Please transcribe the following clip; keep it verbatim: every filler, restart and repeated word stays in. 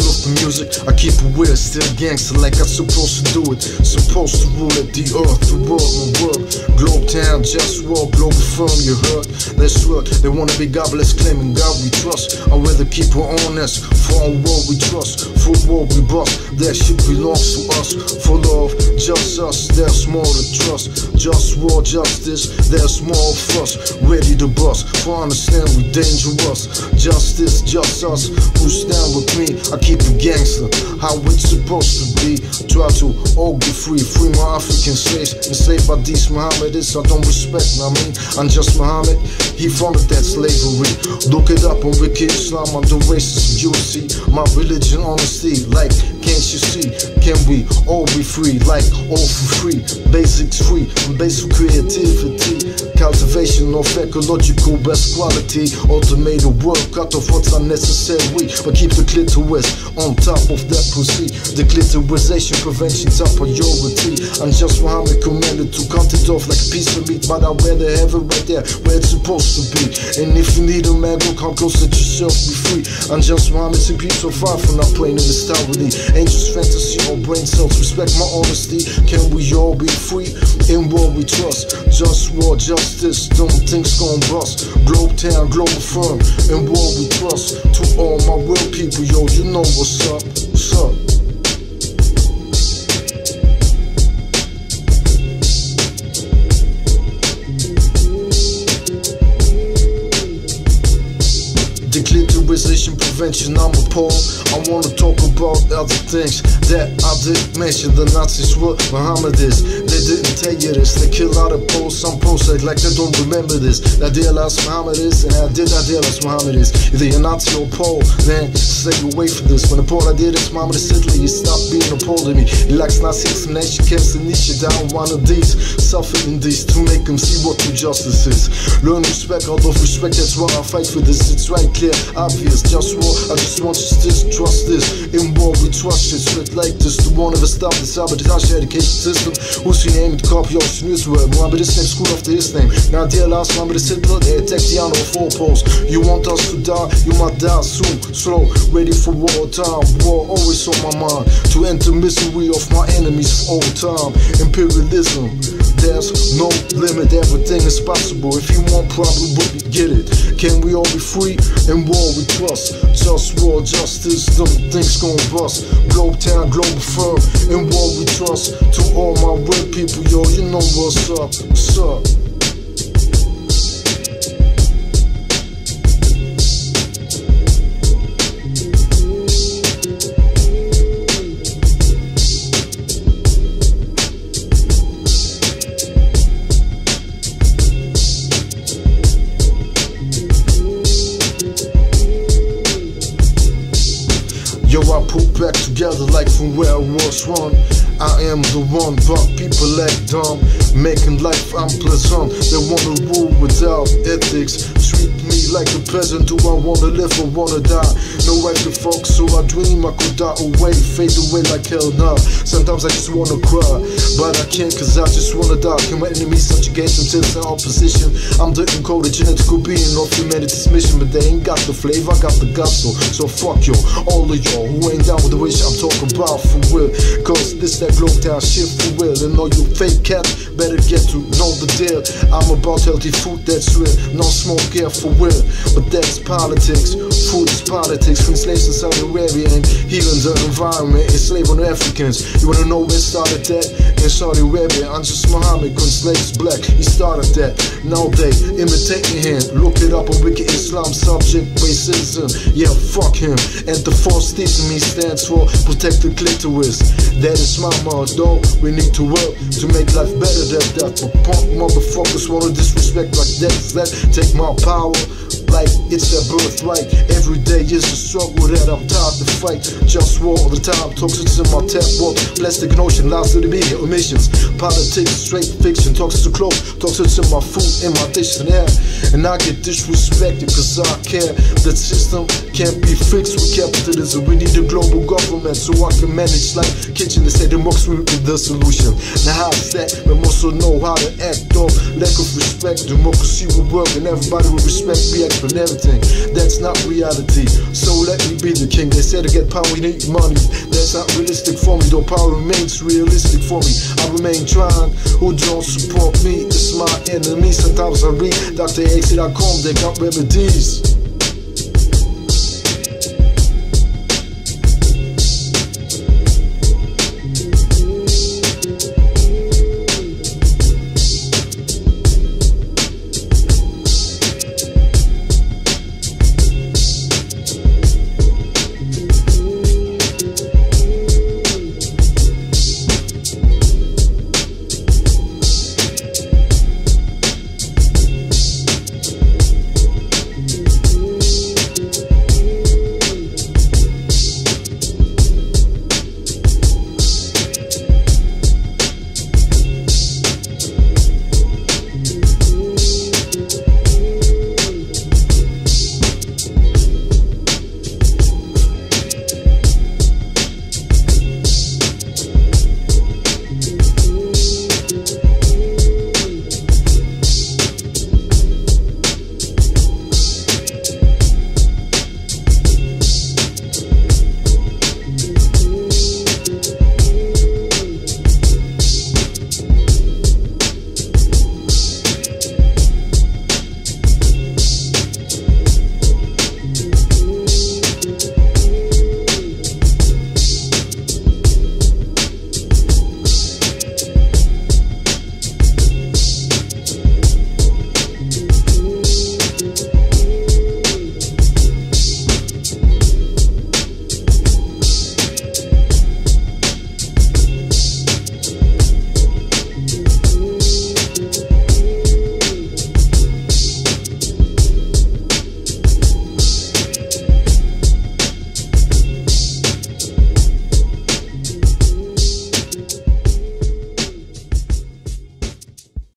of the music, I keep it weird, still gangster like I'm supposed to do it. Supposed to rule at the earth, the world, my world. Globe town, just war, global firm, you heard? Let's work, they wanna be godless, claiming God we trust. I'd rather keep it honest, for our world we trust. For war we bust, that shit belongs to us. For love, just us, there's more to trust. Just war, justice, there's more of us. Ready to bust, for understand we dangerous. Justice, just us, who stand with me. I keep it gangster, how it's supposed to be. Try to all be free, free my African slaves. Enslaved by these Mohammedists, I don't respect, I mean, I'm just Muhammad, he founded that slavery. Look it up on Wiki Islam, I'm the racist, you see. My religion, honesty, like, can't you see? Can we all be free, like, all for free? Basics free, basic creativity. Cultivation of ecological best quality. Automated work, cut off what's unnecessary, but keep the clitoris on top of that pussy. The clitorisation prevention top priority. I'm just Muhammad commanded to cut it off like a piece of meat, but I'd rather have it right there where it's supposed to be. And if you need a man, go come close, let yourself be free. I'm just Muhammad, see peace so far from not playing in this style with the angels, fantasy, or brain cells. Respect my honesty. Can we all be free in what we trust? Just war, justice, don't things gon' bust. Globe town, global firm, in what we trust. To all my real people, yo, you know what's up, what's up. Declitterization prevention, I'm appalled. I wanna talk about other things that I didn't mention. The Nazis were Mohammedists. They didn't tell you this. They kill out of posts. Some posts act like they don't remember this. I realize Mohammedists, and I did I realize Mohammedists. Either you're Nazi or Pole, then stay away from this. When the Pole I did is Mohammedist Italy, he stopped being a Pole to me. He likes Nazi explanation, keeps the niche down. One of these, suffer in these to make them see what true justice is. Learn respect out of respect, that's why I fight for this. It's right, clear, obvious. Just war, I just want justice, trust this. In war we trust it, straight like this. The one of us stop the sabotage education system. Who's your name? The copy of news word. Mohammedist name, school after his name. Now dear last Mohammedist Hitler, they attack the honor of four poles. You want us to die, you might die soon. Slow, ready for war time. War always on my mind. To enter misery of my enemies for all time. Imperialism, there's no limit, everything is possible. If you want problem, but we get it. Can we all be free? In war we trust. Just war, justice, them things gon' bust. Globe town, global firm. In war we trust. To all my real people, yo, you know what's up, what's up. Yo, I put back together like from where I was one. I am the one, but people act dumb, making life unpleasant. They wanna rule without ethics, treat me like a peasant. Do I wanna live or wanna die? No right to focus, so I dream I could die away, fade away like hell now. Sometimes I just wanna cry, but I can't cause I just wanna die. Can my enemies subjugate until it's in opposition? I'm the encoded genetical being of humanity's mission, but they ain't got the flavor, I got the gospel. So fuck yo, all of y'all who ain't down with the wish I'm talking about for real. Cause this that globe town shit for real. And all you fake cats better get to know the deal. I'm about healthy food that's real, no smoke here for real. But that's politics, food is politics. From slaves in Saudi Arabia and healing the environment, enslaving Africans. You wanna know where started that? In Saudi Arabia, I'm just Muhammad, cause slaves black, he started that. Now they imitating him, look it up on Wiki Islam, subject racism. Yeah, fuck him. And the false teaching me stands for protect the clitoris. That is my motto, we need to work to make life better than that. But punk motherfuckers wanna disrespect like that. That take my power like it's their birthright. Every day is a struggle that I'm tired to fight. Just war all the time, toxins in my tap water. Plastic and ocean, lies to the media, emissions. Politics, straight fiction, toxins to clothes, toxins in my food, in my dish and air. And I get disrespected cause I care. That system can't be fixed with capitalism. We need a global government so I can manage like kitchen. They say democracy will be the solution. Now how's that? We must also know how to act off. Lack of respect, democracy will work and everybody will respect me. up and everything. That's not reality, so let me be the king. They said to get power you need money. That's not realistic for me, though power remains realistic for me. I remain trying, who don't support me is my enemy. Sometimes I read Doctor A C dot com, they got remedies.